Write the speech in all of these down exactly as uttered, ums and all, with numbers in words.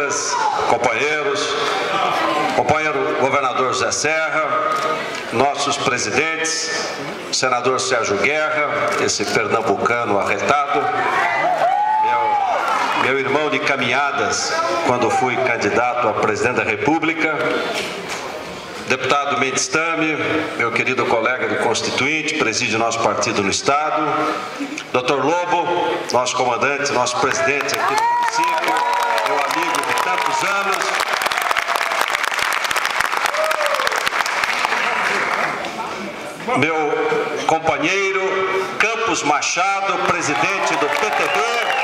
companheiras, companheiros, companheiro governador José Serra, nossos presidentes, senador Sérgio Guerra, esse pernambucano arretado, meu, meu irmão de caminhadas quando fui candidato a presidente da República, deputado Mendes Tame, meu querido colega de constituinte, preside nosso partido no Estado, doutor Lobo, nosso comandante, nosso presidente aqui no município, meu amigo de tantos anos. Meu companheiro Campos Machado, presidente do P T B.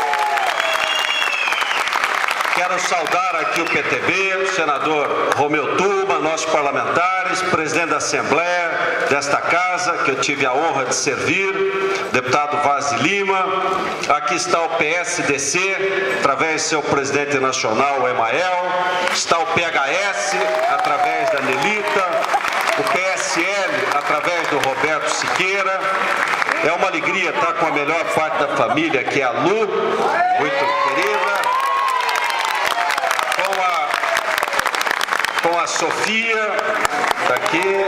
Quero saudar aqui o P T B, o senador Romeu Tuma, nossos parlamentares, presidente da Assembleia desta casa, que eu tive a honra de servir, deputado Vaz de Lima. Aqui está o P S D C, através de seu presidente nacional, o Emael. Está o P H S, através da Nelita. O P S L, através do Roberto Siqueira. É uma alegria estar com a melhor parte da família, que é a Lu, muito querida. Com a, com a Sofia, está aqui.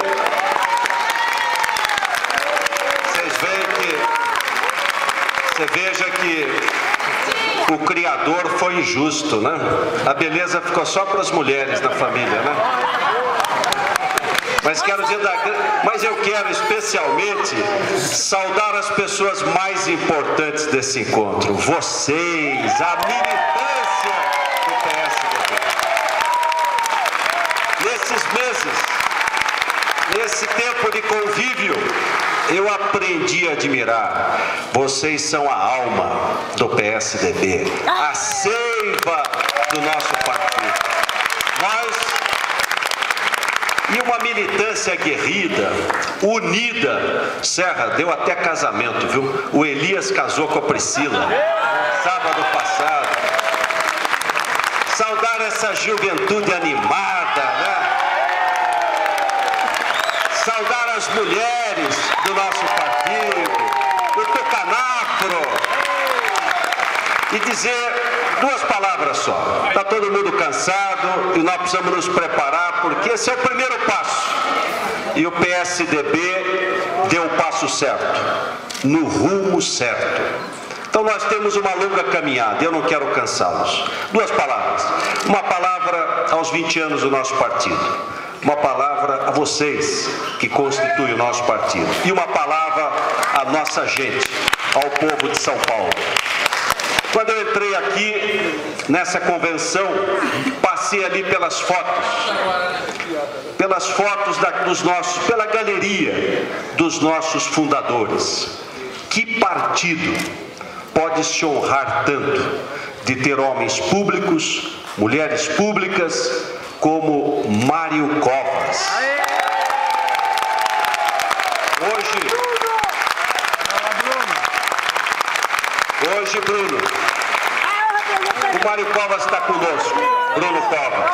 Vocês veem que, você veja que o Criador foi injusto, né? A beleza ficou só para as mulheres da família, né? Mas, quero dizer da, mas eu quero especialmente saudar as pessoas mais importantes desse encontro. Vocês, a militância do P S D B. Nesses meses, nesse tempo de convívio, eu aprendi a admirar. Vocês são a alma do P S D B, a seiva do nosso partido. Nós... E uma militância aguerrida, unida. Serra, deu até casamento, viu? O Elias casou com a Priscila, sábado passado. Saudar essa juventude animada, né? Saudar as mulheres do nosso partido, o Tucanafro. E dizer duas palavras só. Está todo mundo cansado e nós precisamos nos preparar, porque esse é o primeiro passo. E o P S D B deu o passo certo, no rumo certo. Então nós temos uma longa caminhada, eu não quero cansá-los. Duas palavras. Uma palavra aos vinte anos do nosso partido. Uma palavra a vocês que constituem o nosso partido. E uma palavra à nossa gente, ao povo de São Paulo. Quando eu entrei aqui nessa convenção, passei ali pelas fotos, pelas fotos da, dos nossos, pela galeria dos nossos fundadores. Que partido pode se honrar tanto de ter homens públicos, mulheres públicas, como Mário Covas? Hoje, hoje, Bruno, o Mário Covas está conosco, Bruno Covas.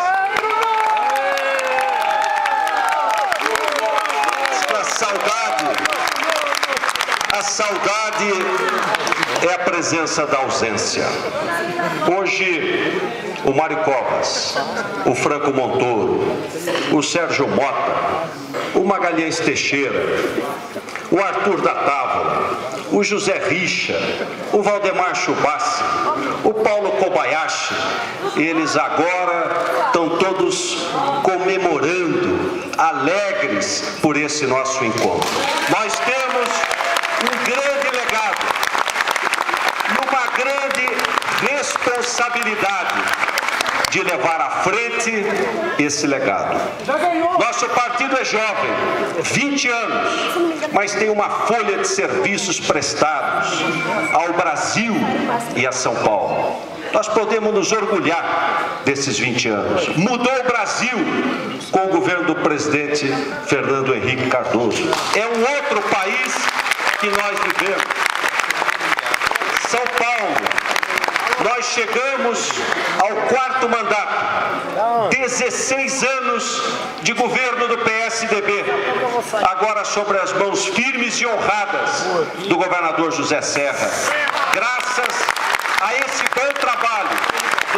A saudade, a saudade é a presença da ausência. Hoje, o Mário Covas, o Franco Montoro, o Sérgio Mota, o Magalhães Teixeira, o Arthur da Távola, o José Richa, o Valdemar Chubassi, o Paulo Kobayashi, eles agora estão todos comemorando, alegres por esse nosso encontro. Nós temos um grande legado e uma grande responsabilidade de levar à frente esse legado. Nosso partido é jovem, vinte anos, mas tem uma folha de serviços prestados ao Brasil e a São Paulo. Nós podemos nos orgulhar desses vinte anos. Mudou o Brasil com o governo do presidente Fernando Henrique Cardoso. É um outro país que nós vivemos. São Paulo. Nós chegamos ao quarto mandato, dezesseis anos de governo do P S D B, agora sobre as mãos firmes e honradas do governador José Serra. Graças a esse bom trabalho do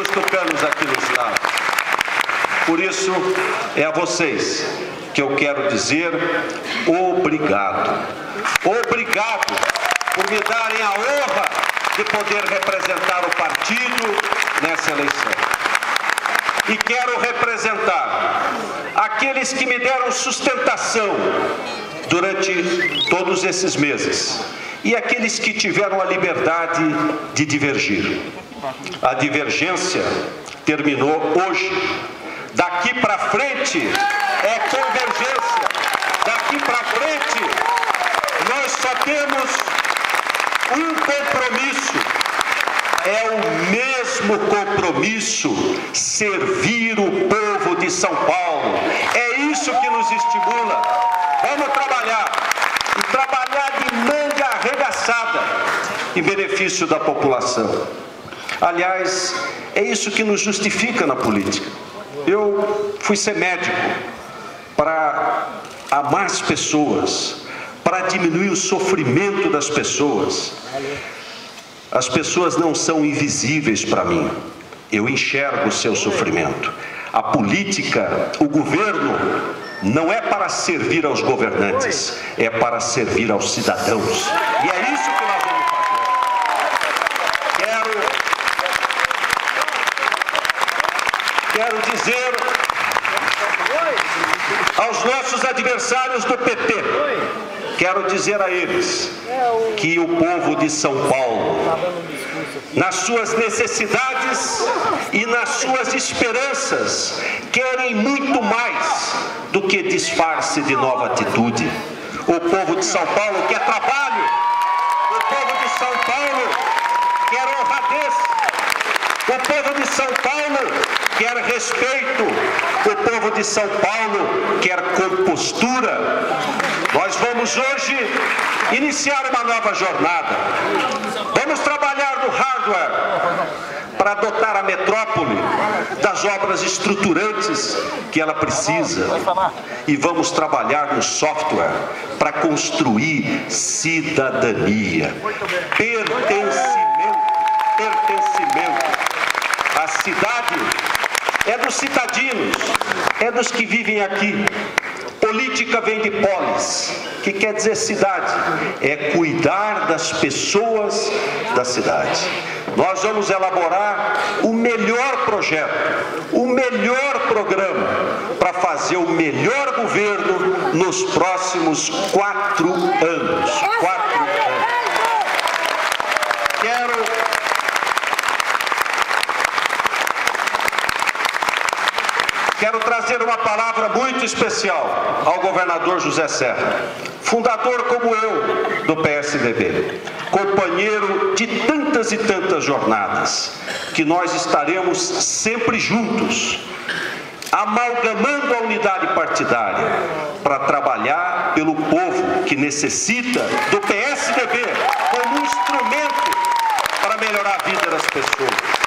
os tucanos aqui no estado. Por isso, é a vocês que eu quero dizer obrigado. Obrigado por me darem a honra de poder representar o partido nessa eleição. E quero representar aqueles que me deram sustentação durante todos esses meses e aqueles que tiveram a liberdade de divergir. A divergência terminou hoje. Daqui para frente é convergência. Daqui para frente nós só temos um compromisso. É o mesmo compromisso: servir o povo de São Paulo. É isso que nos estimula. Vamos trabalhar. E trabalhar de manga arregaçada em benefício da população. Aliás, é isso que nos justifica na política. Eu fui ser médico para amar as pessoas, para diminuir o sofrimento das pessoas. As pessoas não são invisíveis para mim. Eu enxergo o seu sofrimento. A política, o governo, não é para servir aos governantes, é para servir aos cidadãos. E é isso que nós vamos fazer. Quero, quero dizer aos nossos adversários do P T, quero dizer a eles que o povo de São Paulo, nas suas necessidades e nas suas esperanças, querem muito mais do que disfarce de nova atitude. O povo de São Paulo quer trabalho, o povo de São Paulo quer honradez, o povo de São Paulo quer respeito, o povo de São Paulo quer compostura. Nós vamos hoje iniciar uma nova jornada. Vamos trabalhar no hardware para dotar a metrópole das obras estruturantes que ela precisa. E vamos trabalhar no software para construir cidadania, pertencimento, pertencimento. A cidade é dos cidadinos, é dos que vivem aqui. Política vem de polis, que quer dizer cidade, é cuidar das pessoas da cidade. Nós vamos elaborar o melhor projeto, o melhor programa para fazer o melhor governo nos próximos quatro anos. Quatro anos. Quero Quero trazer uma palavra muito especial ao governador José Serra, fundador como eu do P S D B, companheiro de tantas e tantas jornadas, que nós estaremos sempre juntos, amalgamando a unidade partidária para trabalhar pelo povo que necessita do P S D B como instrumento para melhorar a vida das pessoas.